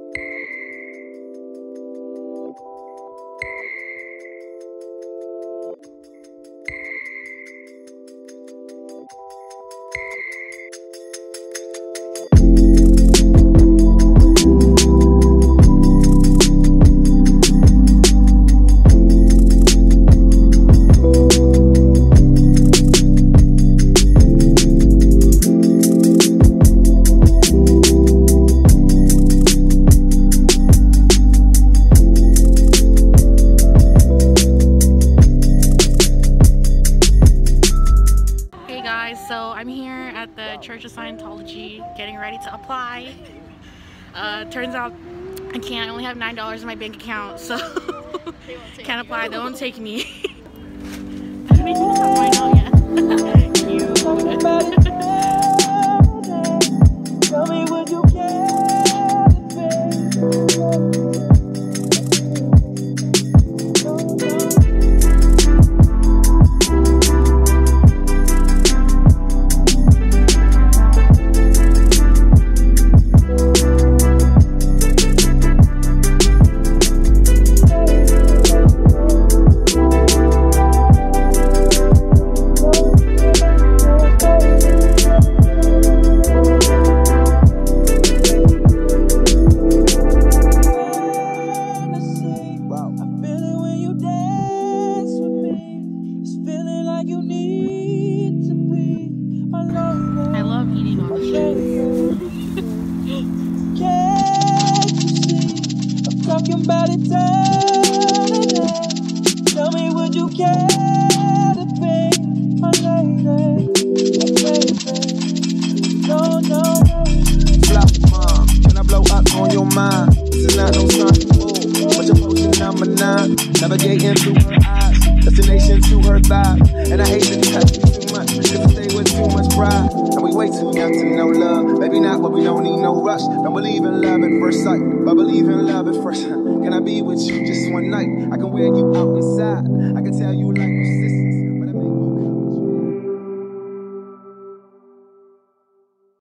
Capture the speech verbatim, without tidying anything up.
So I'm here at the Church of Scientology getting ready to apply. Uh, turns out I can't. I only have nine dollars in my bank account, so can't apply. They won't take me. I haven't even got mine out yet. Cute. Tell me, would you care? About it, tell me, would you care to be my lady, my baby? No, no. Flop, mom, can I blow up on your mind? This is not no sign to move, but you're posting number nine, navigating through her eyes, destination to her thigh, and I hate to touch you too much, cause I stay with too much pride, and we way too young to know love, maybe not, but we don't need no rush, don't believe in love at first sight, but believe in love at first. Can I be with you just one night? I can wear you out inside. I can tell you